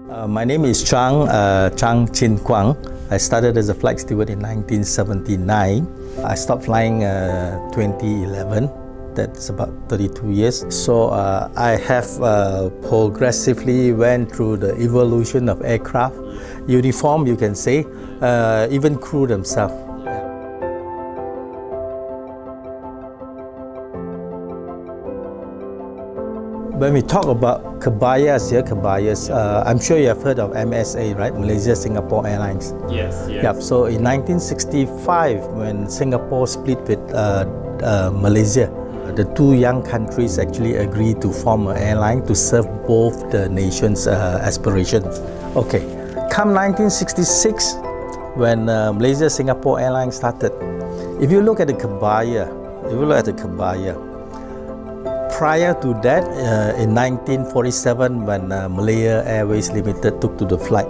My name is Chang Chin Kwang. I started as a flight steward in 1979. I stopped flying 2011. That's about 32 years. So I have progressively went through the evolution of aircraft, uniform you can say, even crew themselves. When we talk about kebayas here, I'm sure you have heard of MSA, right? Malaysia Singapore Airlines. Yes. Yep. So in 1965, when Singapore split with Malaysia, the two young countries actually agreed to form an airline to serve both the nation's aspirations. Okay. Come 1966, when Malaysia Singapore Airlines started, if you look at the kebaya, prior to that, in 1947, when Malaya Airways Limited took to the flight,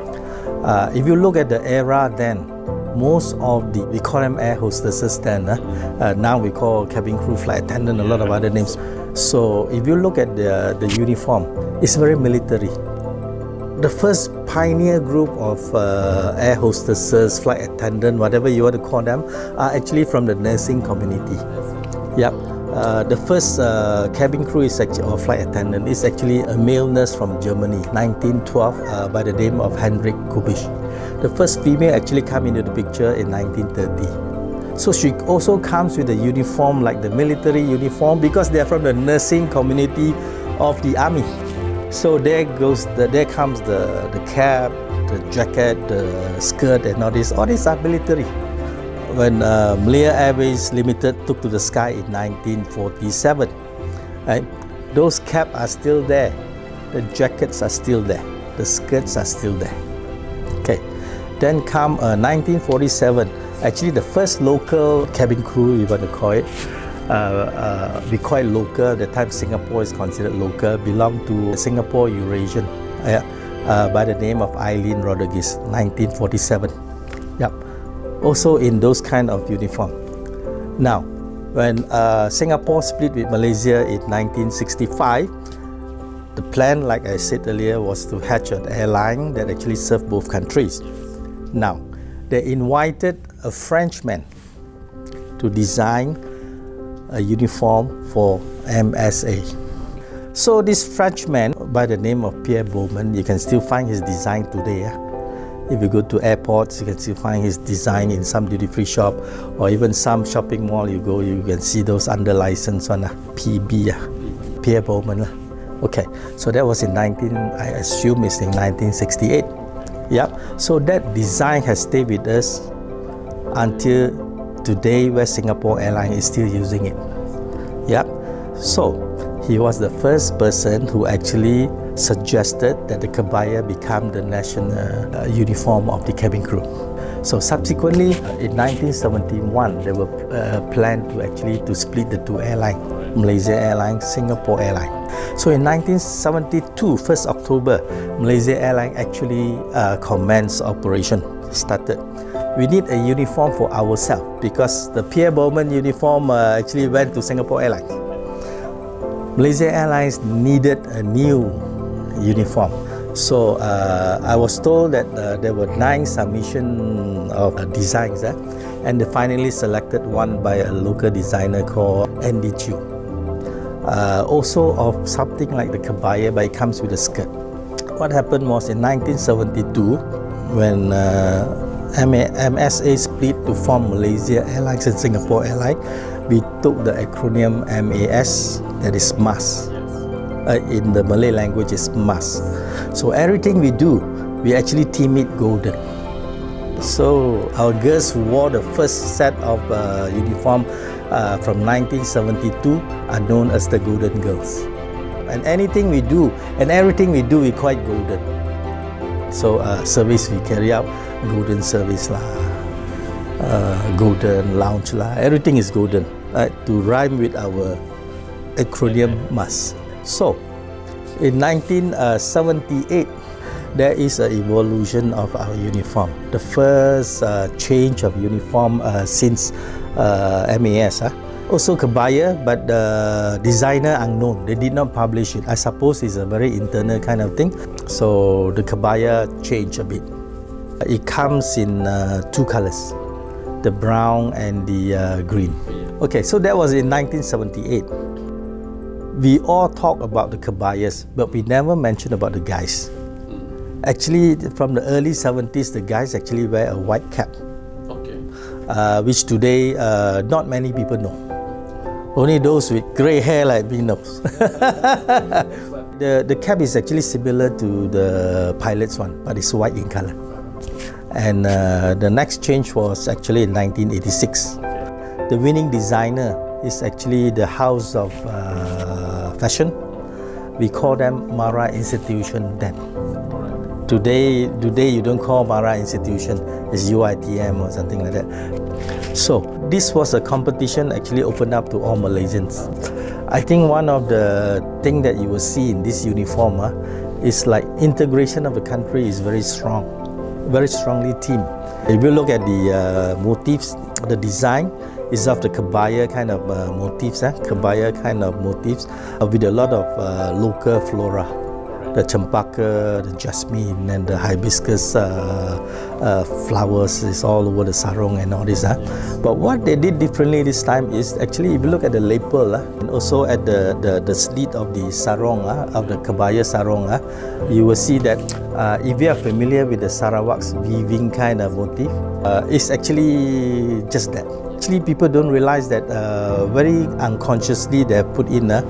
if you look at the era then, most of we call them air hostesses then, now we call cabin crew, flight attendant, a lot of other names. So if you look at the uniform, it's very military. The first pioneer group of air hostesses, flight attendant, whatever you want to call them, are actually from the nursing community. Yep. The first cabin crew or flight attendant is actually a male nurse from Germany, 1912, by the name of Hendrik Kubisch. The first female actually came into the picture in 1930. So she also comes with a uniform like the military uniform because they are from the nursing community of the army. So there comes the cap, the jacket, the skirt and all this are military. When Malaya Airways Limited took to the sky in 1947, right, those caps are still there, the jackets are still there, the skirts are still there. Okay, then come 1947, actually the first local cabin crew, we want to call it, we call it local, at the time Singapore is considered local, belonged to Singapore Eurasian by the name of Eileen Rodriguez, 1947. Yep. Also in those kind of uniform. Now, when Singapore split with Malaysia in 1965, the plan, like I said earlier, was to hatch an airline that actually served both countries. Now, they invited a Frenchman to design a uniform for MSA. So this Frenchman, by the name of Pierre Bowman, you can still find his design today. If you go to airports, you can still find his design in some duty-free shop or even some shopping mall you go, you can see those under license on PB, Pierre Bowman. Okay, so that was I assume it's in 1968. Yep, so that design has stayed with us until today where Singapore Airlines is still using it. Yep, so he was the first person who actually suggested that the kebaya become the national uniform of the cabin crew. So subsequently, in 1971, there were planned to split the two airlines, Malaysia Airlines, Singapore Airlines. So in 1972, 1st October, Malaysia Airlines actually commenced operation, started. We need a uniform for ourselves because the Pierre Bowman uniform actually went to Singapore Airlines. Malaysia Airlines needed a new uniform. So I was told that there were 9 submissions of designs and they finally selected one by a local designer called Andy Chu. Also of something like the kebaya, but it comes with a skirt. What happened was in 1972 when MSA split to form Malaysia Airlines and Singapore Airlines, we took the acronym MAS, that is MAS. In the Malay language is MAS. So everything we do, we actually team it golden. So our girls who wore the first set of uniform from 1972 are known as the Golden Girls. And anything we do, and everything we do, we call it golden. So service we carry out, golden service golden lounge everything is golden, to rhyme with our acronym MAS. So, in 1978, there is an evolution of our uniform. The first change of uniform since MAS Also kebaya, but the designer unknown. They did not publish it. I suppose it's a very internal kind of thing. So the kebaya changed a bit. It comes in two colors, the brown and the green. Okay, so that was in 1978. We all talk about the kebayas, but we never mention about the guys. Actually, from the early 70s, the guys actually wear a white cap, which today not many people know. Only those with grey hair like me knows. The cap is actually similar to the pilot's one, but it's white in color. And the next change was actually in 1986. The winning designer is actually the house of fashion. We call them Mara Institution then. Today you don't call Mara Institution, it's UITM or something like that. So this was a competition actually opened up to all Malaysians. I think one of the things that you will see in this uniform is like integration of the country is very strong, very strongly teamed. If you look at the motifs, the design is of the kebaya kind of motifs, kebaya kind of motifs with a lot of local flora. The cempaka, the jasmine and the hibiscus flowers is all over the sarong and all this. But what they did differently this time is actually if you look at the lapel and also at the slit of the sarong, of the kebaya sarong, you will see that if you are familiar with the Sarawak's weaving kind of motif, it's actually just that. Actually, people don't realize that very unconsciously they have put in a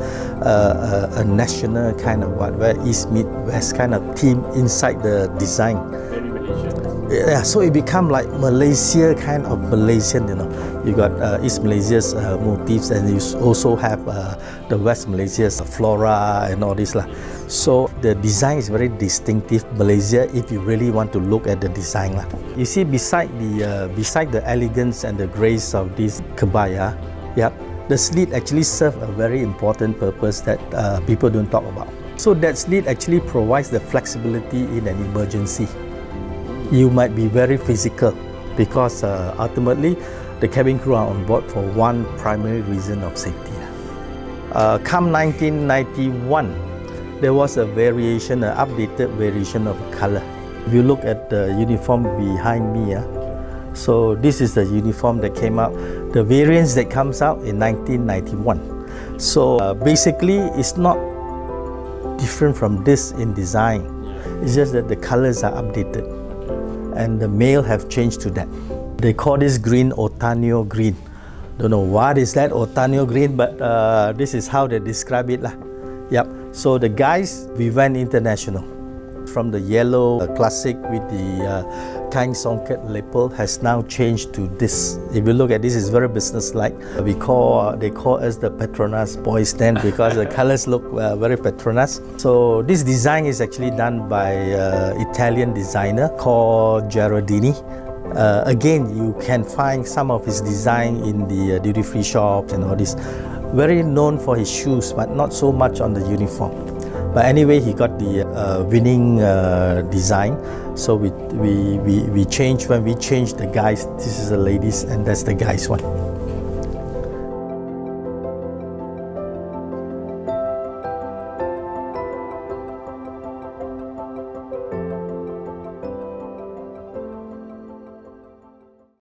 national kind of where East meet West kind of theme inside the design. Very Malaysian. Yeah, so it become like Malaysia kind of Malaysian, you know. You got East Malaysia's motifs, and you also have the West Malaysia's flora and all this. So the design is very distinctive Malaysia if you really want to look at the design. You see beside the elegance and the grace of this kebaya, the slit actually serves a very important purpose that people don't talk about. So that slit actually provides the flexibility in an emergency. You might be very physical because ultimately the cabin crew are on board for one primary reason of safety. Come 1991, there was a variation, an updated variation of color. If you look at the uniform behind me, so this is the uniform that came out, the variants that comes out in 1991. So basically it's not different from this in design. It's just that the colors are updated and the male have changed to that. They call this green Otanio green. Don't know what is that Otanio green, but this is how they describe it. Yep. So the guys, we went international. From the yellow classic with the Kain Songket lapel has now changed to this. If you look at this, it's very business-like. They call us the Petronas boys then because the colors look very Petronas. So this design is actually done by Italian designer called Gerardini. Again, you can find some of his design in the duty-free shops and all this. Very known for his shoes, but not so much on the uniform. But anyway, he got the winning design. So we changed, when we changed the guys, this is the ladies and that's the guys one.